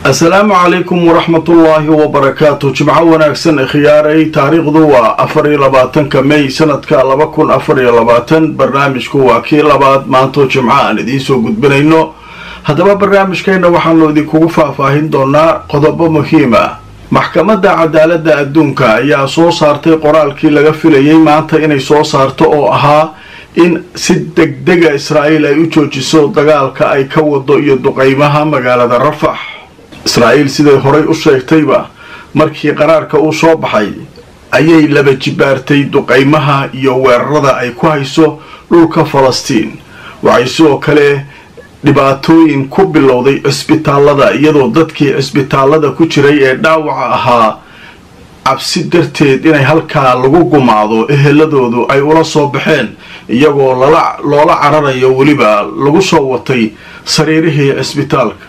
السلام عليكم ورحمة الله وبركاته. جمعة وناكسن خياري تاريخ ذو أفري لباتن كمي سنة كالبكون أفري لباتن برنامج كوا كي لبات مانتو جمعة نديسو قد بنينو هذا برنامج كينا وحنو دي كوفا فاهين دونا قضب مهمة محكمة عدالة الدونكا يا سو صارتي قرال كي لغفل يي مانتا إني سو صارتو أو أها إن سدق دقا إسرائيل أي وجوجسو دقالك أي كودو يدو قيمها مقالة الرفح إسرائيل سيدي هوري أشيكتيبا markii qaraarka uu soo baxay ayay laba jibaartay duqeymaha iyo weerarada ay ku hayso dhulka Falastiin waxay soo kale dhibaatooyin ku bilowday isbitaalada iyadoo dadkii isbitaalada ku jiray ee dhaawaca ahaa cabsi darteed inay halkaa lagu gumaado eheladoodu ay ula soo baxeen iyagoo loola cararayo waliba lagu soo watay sariirihii isbitaalka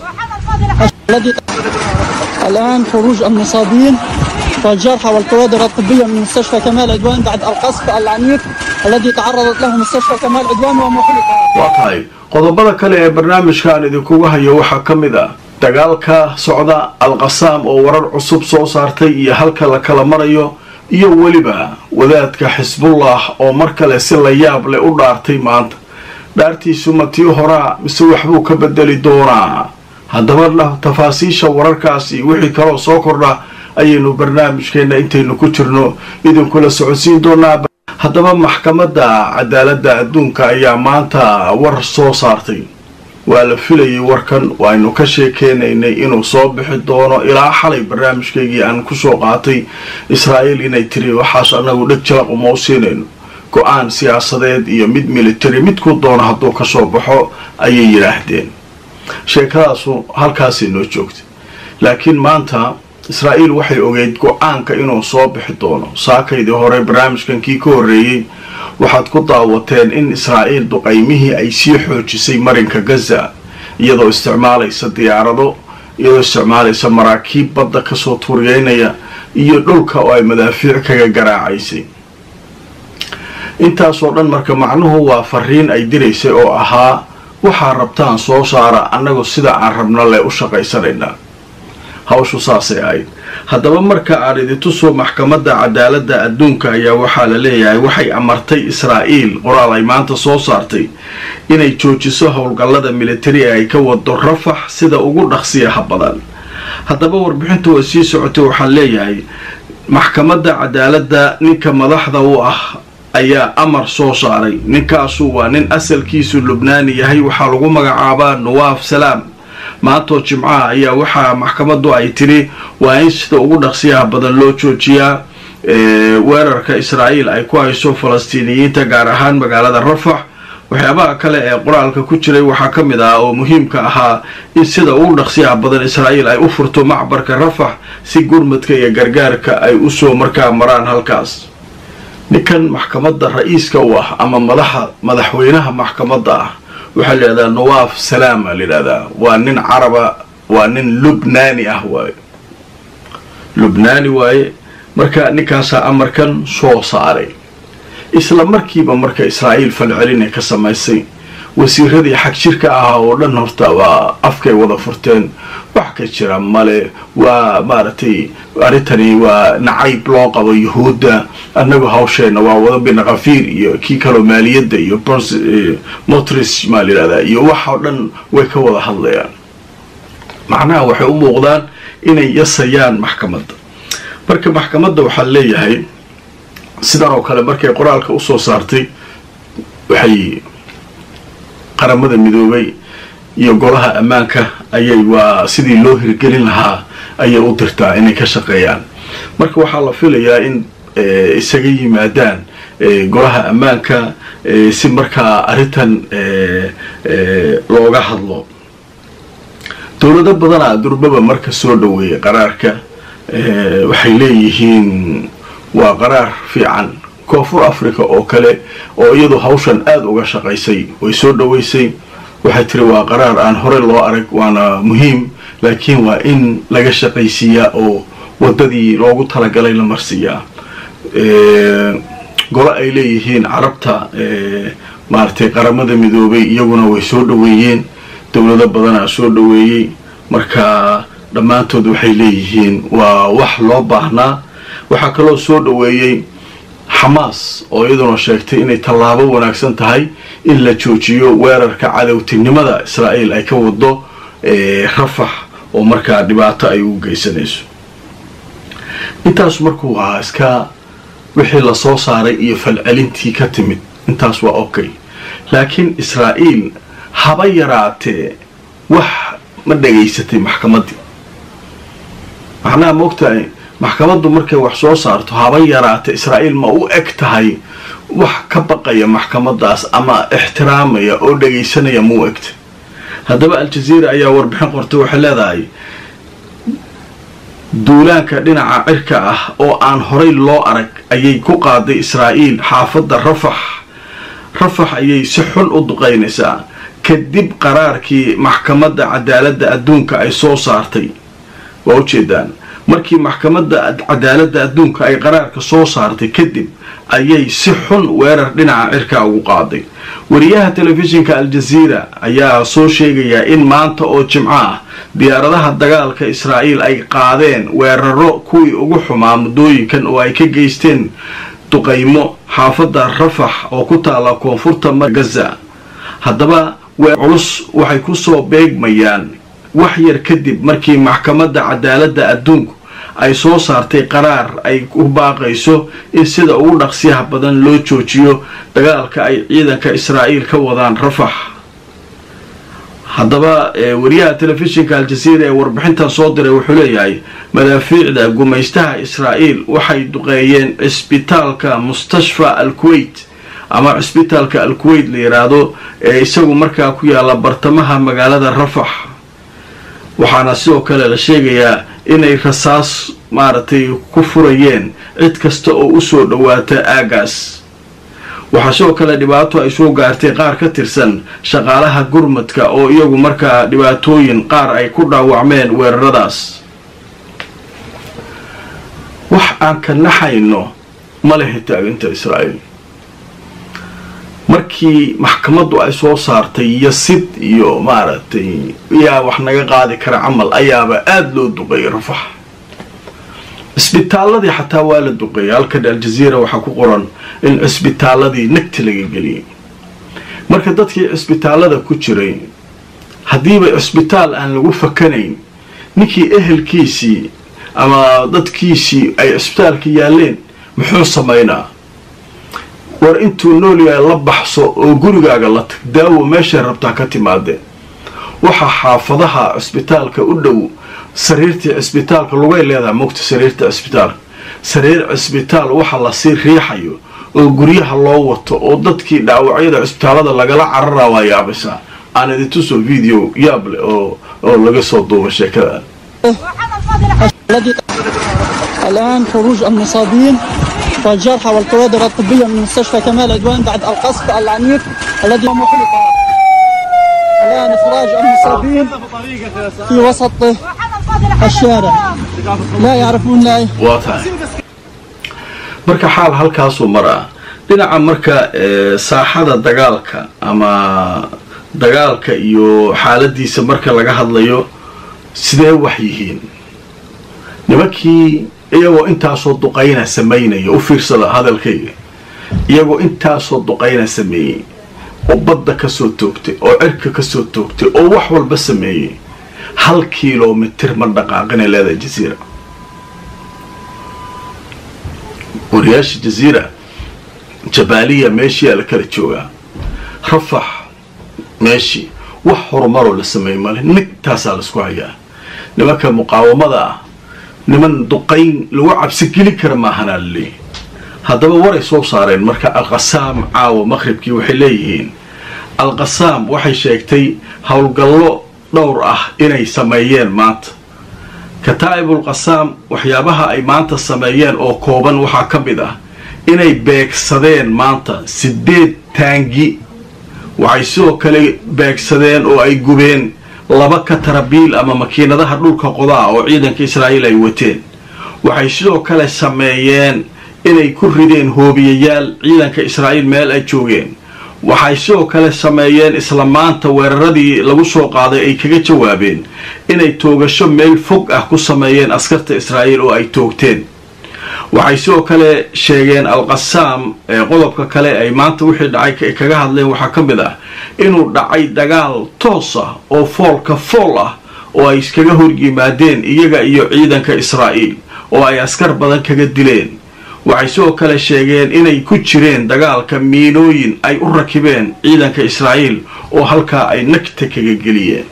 الآن خروج المصابين والجرحى والكوادر الطبية من مستشفى كمال عدوان بعد القصف العنيف الذي تعرضت له مستشفى كمال عدوان ومحلق. واقعي qodobada kale ee barnaamijkan idinku hayo waxa kamid ah dagaalka socda al-Qassam oo warar cusub soo saartay iyo halka la kala marayo iyo waliba wadaadka Xisbullah oo mar kale si la yaab leh u dhaartay maanta dhaartiisu matii hora mise waxbuu ka bedeli doonaa haddaba tafaasiisha wararkaasi wixii kale soo kordha ayaynu barnaamijkeena intaynu ku jirno idinku la socodsiin doonaa haddaba maxkamadda cadaaladda adduunka ayaa maanta war soo saartay waa la filayay warkan waaynu ka sheekeynaynay inuu soo bixi doono ilaa xalay barnaamijkeygii aan ku soo qaatay Israa'iil inay tiri waxaas anagu dhig jalaq uma siinayno go'aan siyaasadeed iyo mid military midku doono hadduu ka soo baxo ayay yiraahdeen sheekadaasu halkaasay noo joogtay laakiin maanta Israa'iil waxay ogeyd go'aanka inuu soo bixi doono saakaydii hore barnaamijkan kii ka horeeyay waxaad ku daawateen in Israa'iil duqeymihii ay sii xoojisay marinka Gaza iyadoo isticmaalaysa diyaarado iyadoo isticmaalaysa maraakiib badda ka soo tuuriyeynaya iyo dhulka oo ay madaafiic kaga garaacaysay intaasoo dhan marka macnuhu waa fariin ay diraysay oo ahaa waxaa rabtaan soo saara annagu sida aan rabno le u shaqaysanaynaa hawshu saasay ahayd haddaba marka aan idintuso maxkamadda cadaaladda adduunka ayaa waxaa la leeyahay waxay amartay Israa'iil qoraal ay maanta soo saartay inay joojiso howlgallada military ay ka wado Rafax sida ugu dhaqsiyaha badan haddaba warbixintu waa sii socotay waxaan leeyahay maxkamadda cadaaladda ninka madaxda u ah ayaa amar soo saaray ninkaasu waa nin asalkiisu Lubnaani yahay waxaa lagu magacaabaa Nawaaf Salaam maanto jimcaha ayaa waxaa maxkamaddu ay tiri waa in sida ugu dhaqsiyaha badan loo joojiyaa weerarka Israa'iil ay ku hayso Falastiiniyiinta gaar ahaan magaalada Rafax waxyaabaha kale ee qoraalka ku jiray waxaa ka mid ah oo muhiimka ahaa in sida ugu dhaqsiyaha badan Israa'iil ay u furto macbarka Rafax si gurmadka iyo gargaarka ay u soo markaa maraan halkaas ninkan maxkamadda ra'iiska u ah ama madaxweynaha maxkamadda ah waxaa la yiraahdaa Nawaaf Salaam la yiraahdaa waa nin caraba waa nin Lubnaani ah waaye marka ninkaas amarkan soo saaray isla markiiba marka Israa'iil falcelin ka samaysay wasiiradii xaq shirka ah oo dhan horta waa afkay wada furteen wax ka jira male waa maartay arintani waa nacayb loo qabo Yahuuda annagu hawsheena waa wada binaqafiir iyo kii kale maaliyadda iyo motris maaliyada iyo waxa dhan way ka wada hadlayaan macnaha waxay u muuqdaan inay yasayaan maxkamadda marka maxkamadda waxa leeyahay sidan oo kale markay qoraalka u soo saartay waxay qaramada midoobay iyo golaha ammaanka ayay waa sidii loo hirgelin lahaa ayay u dirtaa inay ka shaqeeyaan marka waxaa la filayaa in isaga yimaadaan golaha ammaanka si markaa arintan looga hadlo dowlado badan durbaba marka soo dhaweeyay qaraarka waxay leeyihiin waa qaraar fiican koonfur Afrika oo kale oo iyadu hawshan aad uga shaqaysay way soo dhaweysay waxay tiri waa qaraar aan hore loo arag waana muhiim laakiin waa in laga shaqaysiiyaa oo wadadii loogu talagalay la marsiiyaa golo ay leeyihiin carabta maartay qaramada midoobay iyaguna way soo dhaweeyeen dowlado badan soo dhaweeyay marka dhammaantood waxay leeyihiin waa wax loo baahnaa. waxaa kaloo soo dhaweeyey xamaas oo iyaduna sheegtay inay tallaabo wanaagsan tahay in la joojiyo weerarka cadowtinimada israa'iil ay ka wado rafax oo markaa dhibaato ay u geysanayso. intaas markuu ahaa iska wixii la soo saaray iyo falcelintii ka timid intaas waa okay, laakiin israa'iil haba yaraatee wax ma dhageysatay maxkamaddii. macnaha moogtahay maxkamaddu markay wax soo saarto haba yaraatee israa'iil ma u eg tahay wax ka baqaya maxkamaddaas ama ixtiraamaya oo dhagaysanaya ma u egtay. haddaba aljaziira ayaa warbixin qortay, waxay leedahay duulaanka dhinaca cirka ah oo aan horay loo arag ayay ku qaaday israa'iil xaafadda rafax ayay si xun u duqaynaysaa kadib qaraarkii maxkamadda cadaaladda adduunka ay soo saartay. waa ujeedaan, markii maxkamadda cadaaladda adduunka ay qaraarka soo saartay kadib ayay si xun weerar dhinaca cirka ugu qaaday. wariyaha telefishinka aljaziira ayaa soo sheegayaa in maanta oo jimco ah diyaaradaha dagaalka israa'iil ay qaadeen weeraro kuwii ugu xumaa muddooyinkan oo ay ka geysteen duqaymo xaafadda rafax oo ku taala koonfurta gaza. haddaba weer culus waxay ku soo beegmayaan wax yar kadib markii maxkamadda cadaaladda adduunku ay soo saartay qaraar ay ku baaqayso in sida ugu dhaqsiyaha badan loo joojiyo dagaalka ay ciidanka israa'iil ka wadaan rafax. haddaba wariyaha telefishinka aljaziira ee warbixintan soo diray wuxuu leeyahay madaafiicda gumaystaha israa'iil waxay duqeeyeen cisbitaalka mustashfa al-kuwait ama cisbitaalka al-kuwait la yiraahdo ee isagu markaa ku yaala bartamaha magaalada rafax. waxaana sidoo kale la sheegayaa inay rasaas maaragtay ku furayeen cid kasta oo u soo dhawaata aagaas. waxaa sidoo kale dhibaato ay soo gaartay qaar ka tirsan shaqaalaha gurmadka oo iyagu markaa dhibaatooyin qaar ay ku dhaawacmeen weeraradaas. wax aan ka naxayno ma lehe taaginta israa'iil. markii maxkamaddu ay soo saartay yasid iyo maaragtay yaa wax naga qaadi kara camal ayaaba aada loo duqeeyay rafax. cisbitaaladii xataa waa la duqeeyay. halkan aljaziira waxaa ku qoran in cisbitaaladii nagti laga geliyay. marka dadkii cisbitaalada ku jiray haddiiba cisbitaal aan lagu fakanayn, ninkii ehelkiisii ama dadkiisii ay cisbitaalka yaaleen muxuu samaynaa? war intuu nool yahay la baxso oo gurigaaga la tag, daawo meeshay rabtaa ka timaadeen. waxaa xaafadaha cisbitaalka u dhow sariirtii cisbitaalka lugay leedahay mogta sariirta cisbitaalka. sariir cisbitaal waxa lasii riixayo oo guryaha loo wato oo dadkii dhaawacyada cisbitaalada lagala cararaa waa yaabaysaa. aan idin tuso video yaab leh oo laga soo duuba sheekada. الآن خروج المصابين والجرحى والكوادر الطبية من مستشفى كمال عدوان بعد القصف العنيف الذي محرق. الآن إخراج المصابين في وسط الشارع لا يعرفون لا marka xaal halkaasuu maraa. dhinaca marka saaxada dagaalka ama dagaalka iyo xaaladiisa marka laga hadlayo sidee wax yihiin nimankii iyagoo intaasoo duqayna samaynaya. u fiirsada hadalkayga, iyagoo intaasoo duqayna sameeyey oo badda ka soo toogtay oo cirka ka soo toogtay oo wax walba sameeyey, 1 kilomitir ma dhaqaaqinay leedahay jaziira. wariyaasha jaziira jabaaliya meeshiyaa la kala joogaa. rafax meeshii wax horumaroo la sameeyey male, nigtaasaa laisku hayaa. nimanka muqaawamada ah niman duqayn lagu cabsi geli kara maahanaa laleeyahy. haddaba waray soo saareen marka alqasaam caawa maqhribkii waxay leeyihiin alqasaam waxay sheegtay howlgallo dhowr ah inay sameeyeen maanta. kataa'ibul qasaam waxyaabaha ay maanta sameeyeen oo kooban waxaa ka mid ah inay beegsadeen maanta 8 taangi. waxay sidoo kale beegsadeen oo ay gubeen 2 katarabiil ama makiinadaha dhulka qodaa oo ciidanka israa'iil ay wateen. waxay sidoo kale sameeyeen inay ku rideen hoobiyayaal ciidanka israa'iil meel ay joogeen. waxay sidoo kale sameeyeen isla maanta weeraradii lagu soo qaaday ay kaga jawaabeen inay toogasho meel fog ah ku sameeyeen askarta Israa'iil oo ay toogteen. waxay sidoo kale sheegeen Al-Qassam qodobka kale ay maanta wixii dhacay kaga hadleen waxa ka mid ah inuu dhacay dagaal toos ah oo foolka fool ah oo ay iskaga horyimaadeen iyaga iyo ciidanka Israa'iil oo ay askar badan kaga dileen. waxay sidoo kale sheegeen inay ku jireen dagaalka miinooyin ay u rakibeen ciidanka Israa'iil oo halkaa ay nagta kaga geliyeen.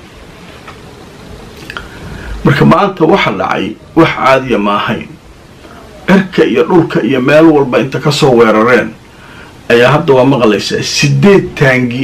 marka maanta waxa dhacay wax caadi ma ahayn. cirka iyo dhulka iyo meel walba inta ka soo weerareen ayaa hadda waa maqlaysaa 8 taangi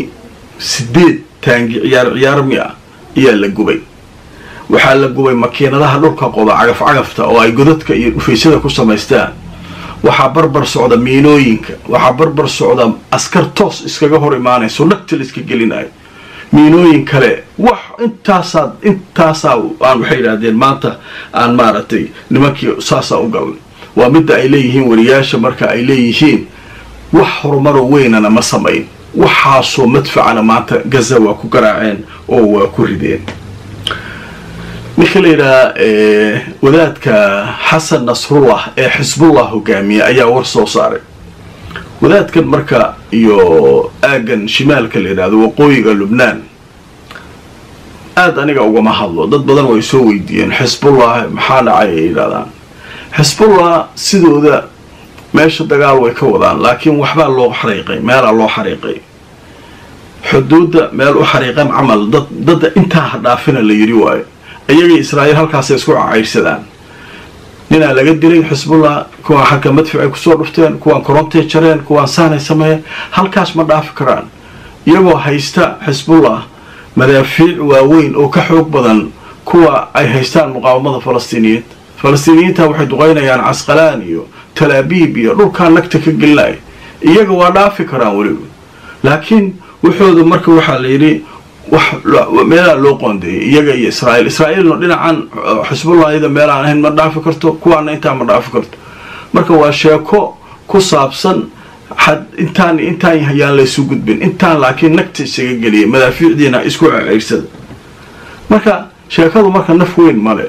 ciyaar miya ayaa la gubay. waxaa la gubay makiinadaha dhulka qoda cagaf-cagafta oo ay godadka iyo dhufaysada ku samaystaan. waxaa barbar socda miinooyinka, waxaa barbar socda askar toos iskaga hor imaanayso nagta la iska gelinayo. miinooyin kale wax intaasaa aan waxay yidhaahdeen maanta aan maaragtay nimankii saasaa u galnay. waa midda ay leeyihiin wariyaasha marka ay leeyihiin wax horumaroo weynana ma samayn. waxaasoo madfacana maanta Gaza waa ku garaaceen oo waa ku rideen. ninka la yidhaha wadaadka xasan nasrullah ee xisbullah hogaamiya ayaa war soo saaray. wadaadkan marka iyo aagan shimaalka la yidhaahdo waqooyiga Lubnaan aad aniga ugama hadlo. dad badan way soo weydiiyeen xisbullah maxaa dhacay ay yidhahdaan. xisbullah sidooda meesha dagaal way ka wadaan laakiin waxbaa loo xariiqay, meelaa loo xariiqay xuduudda meel u xariiqan camal dad intaa dhaafina la yiri waayo. iyagii Israa'iil halkaasay isku cayrsadaan. ninaa laga dilay xisbullah, kuwaan xagga madficay kusoo dhufteen, kuwaan korontay jareen, kuwaan saanay sameeyeen. halkaas ma dhaafi karaan iyagoo haysta xisbullah madaafiic waaweyn oo ka xoog badan kuwa ay haystaan muqaawamada falastiiniyiinta waxay duqaynayaan Casqalaan iyo Tel Aviv iyo dhulkaan nagta ka gelinay. iyaga waa dhaafi karaan weliba laakiin wuxuudu marka waxaa la yidhi wax meelaa loo qoondeeyay iyaga iyo Israa'iilna dhinacan xisbullah iyada meelaan ahayn ma dhaafi karto, kuwaana intaa ma dhaafi karto. marka waa sheeko ku saabsan intaan hayaan laysu gudbin intaan laakiin nagta isaga geliyay madaafiicdiina isku ceyrsada. marka sheekadu marka naf weyn male.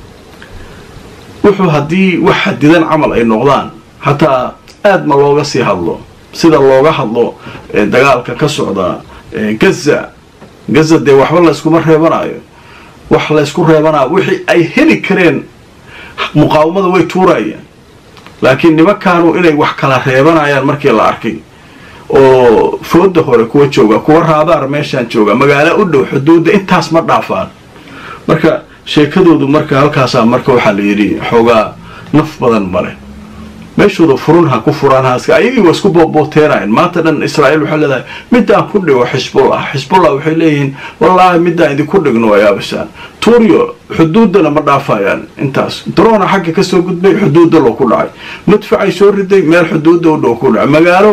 wuxuu haddii wax xadidan camal ay noqdaan hataa aad ma looga sii hadlo sida looga hadlo dagaalka ka socda Gaza dee waxba la iskuma reebanayo. wax la isku reebanaa wixii ay heli kareen muqaawamada way tuurayaan laakiin nimankaanu inay wax kala reebanayaan markii la arkay oo fooda hore kuwa jooga kuwa raabaar meeshaan jooga magaalo u dhow xuduudda intaas ma dhaafaan. marka sheekadoodu marka halkaasa marka waxaa la yidhi xoogaa naf badan male. meeshooda furun ha ku furaan haaska ayagii waa isku boobooteerayaan. maanta dhan Israa'iil waxay leedahay midaan ku dhigo xisbullah waxay leeyihiin wallaahi midaan idinku dhigno waa yaabasaan. tuuriyo xuduuddana ma dhaafayaan intaas. drona xagga ka soo gudbay xuduudda loo ku dhacay. madfacay soo riday meel xuduudda u dhow ku dhacay. magaalo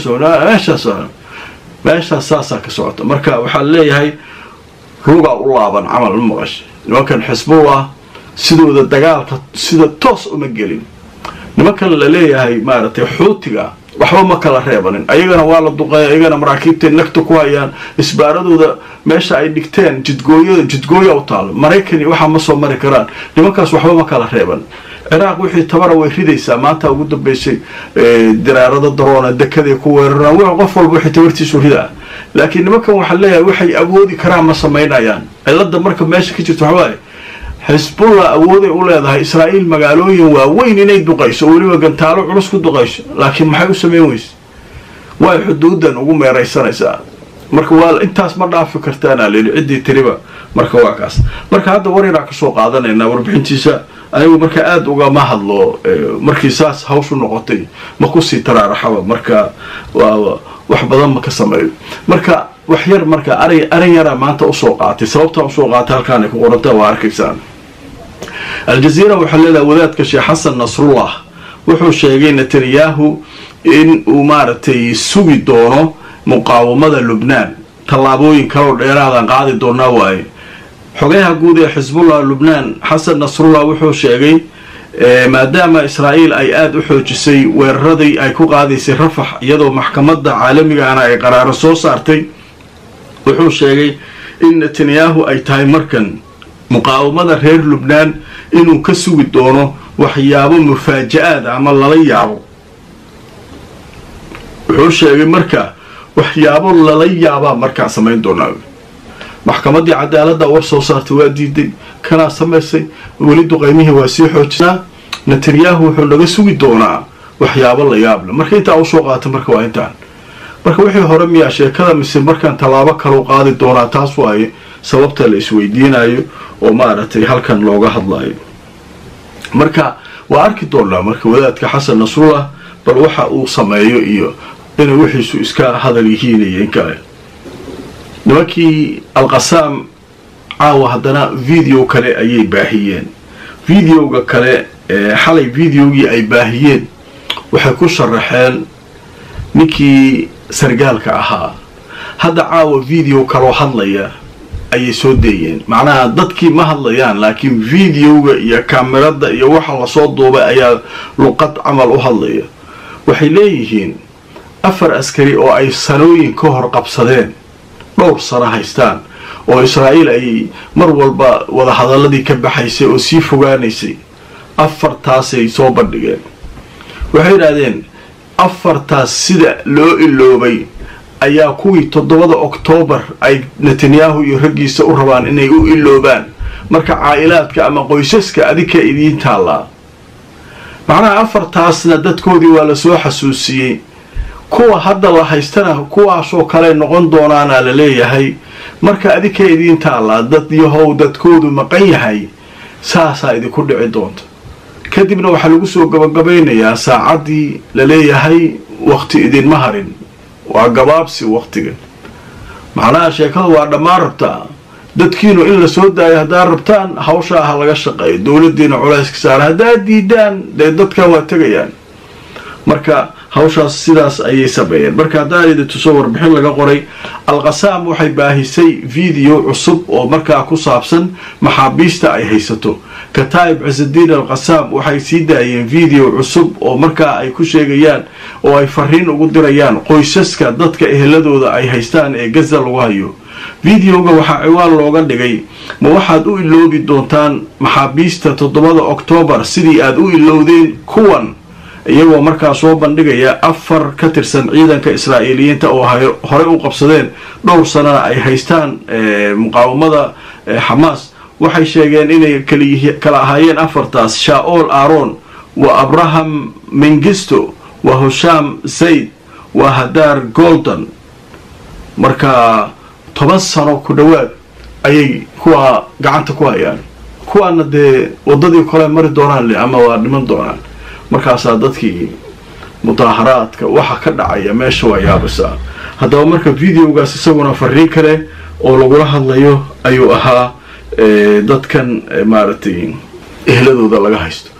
meeshaas saasaa ka socota. marka waxaa leeyahay rugaa u laaban camal ma maqashay. nimankan xisbullah sidooda dagaalka sida toos uma gelin. nimankan la leeyahay maaragtay xuutiga waxba ma kala reebanin. ayagana waa la duqeeya, ayagana maraakiibtay nagta ku hayaan. isbaaradooda meesha ay dhigteen jidgooya u taalo. Maraykani waxa ma soo mari karaan. nimankaas waxba ma kala reeban. ciraaq wixii tabara way ridaysaa. maanta ugu dambeysay diraarada daroona dekeday ku weeraraan. qof walba wixii tabartiisu ridaa. laakiin nimankan waxaa leeyahay waxay awoodi karaan ma samaynayaan. cilada marka meesha ka jirto waxbaa xisbullah awooday u leedahay Israa'iil magaalooyin waaweyn inay duqayso weliba gantaalo culus ku duqayso laakiin maxay u sameyn weyse way xuduudan ugu meeraysanaysaa. marka waa intaas ma dhaafi kartaana leeli cidii tiriba. marka waa kaas. marka hadda warina ka soo qaadanayna warbixintiisa anigu marka aad uga ma hadlo markii saas hawshu noqotay ma ku sii taraaraxaba. marka waa wax badan ma ka sameeyo. marka wax yar marka arin yara maanta u soo qaatay sababta u soo qaatay halkaan ay ku qorantaa waa arkaysaan. الجزيرة وحللها وذات كشي حسن نصر الله وحو شيغي نتنياهو إن أمارتي سوي دونو مقاومة لبنان طلابوين كارو إيرادا قاعد دوناواي حقيها قودي حزب الله لبنان حسن نصر الله وحو شيغي maadaama Israa'iil ay aad u xoojisay weeraradii ay ku qaadaysay Rafah iyadoo maxkamadda caalamiga ah ay qaraaro soo saartay wuxuu sheegay in Netanyahu ay tahay markan muqaawamada reer Lubnaan inuu ka sugi doono waxyaabo mufaajaad ama lala yaabo wuxuu sheegay marka waxyaabo lala yaaba marka sameyn doonaa maxkamadda cadaaladda war soo saartay waa diiday kana sameysay wali duqeymihii waa sii xoojinaa Netanyahu wuxuu naga sugi doonaa waxyaabo la yaab leh marka inta uu soo qaatay marka waa intaan marka wixii hore miyaa sheekada mise markaan talaabo kale u qaadi doonaa taas waaye sababta la isweydiinayo oo maaragtay halkan looga hadlayo marka waa arki doonaa marka wadaadka Xasan Nasrullah bal waxa uu sameeyo iyo inuu wixiisu iska hadal yihiin in kale nimankii Al-Qassam caawa haddana video kale ayay baahiyeen videoga kale xalay videogii ay baahiyeen waxay ku sharaxeen ninkii sargaalka ahaa hadda caawa video kale oo hadlaya ayay soo deeyeen macnaha dadkii ma hadlayaan laakiin videoga iyo kamerada iyo waxa la soo duubay ayaa luqad camal u hadlaya waxay leeyihiin 4 askari oo ay sanooyin ka hor qabsadeen dhowr sano haystaan oo Israa'iil ay mar walba wada hadaladii ka baxaysay oo sii fogaanaysay 4taas ay soo bandhigeen waxay yiraahdeen 4taas sida loo iloobay ayaa kuwii 7 Oktoobar ay Netanyahu iyo ragiisa u rabaan inay u iloobaan marka caa'ilaadka ama qoysaska adika idin taala macnaha 4taasna dadkoodii waa la soo xasuusiyay kuwa hadda la haystana kuwaasoo kale noqon doonaana la leeyahay marka adika idin taala dad yahow dadkoodu maqan yahay saasa idinku dhici doonto kadibna waxa lagu soo gabagabeynayaa saacadii la leeyahay waqti idin ma harin waa gabaabsi waqtiga macnaha sheekadu waa dhammaan rabtaa dadkiinu in la soo daayo hadaa rabtaan hawsha ah laga shaqeeyo dawladdeena culayska saar hadaa diidaan dadkan waa tagayaan marka hawshaas sidaas ayay sameeyeen marka haddaan idin tuso warbixin laga qoray Al-Qassam waxay baahisay video cusub oo markaa ku saabsan maxaabiista ay haysato Kataib Izzuddin Al-Qassam waxay sii daayeen video cusub oo markaa ay ku sheegayaan oo ay fariin ugu dirayaan qoysaska dadka eheladooda ay haystaan ee Gaza lagu hayo videoga waxa ciwaan looga dhigay ma waxaad u iloobi doontaan maxaabiista 7 Oktoobar sidii aad u ilowdeen kuwan iyagoo markaa soo bandhigaya 4 ka tirsan ciidanka Israa'iiliyiinta oo hore u qabsadeen dhowr sano ay haystaan muqaawamada Hamas waxay sheegeen inay kala ahaayeen 4taas Shaul Aaron wa Abraham Mengistu wa Husham Zaid wa Hadar Golden marka 10 sano ku dhawaad ayay kuwa gacanta ku hayaan kuwana de wadadii kale mari doonaan ama waa dhiman doonaan markaas dadkii mudaharaadka waxa ka dhacaya meesha waa yaabisa haddaba marka videogaas isaguna fariin kale oo lagu hadlayo ayuu ahaa dadkan maaragtay ehladooda laga haysto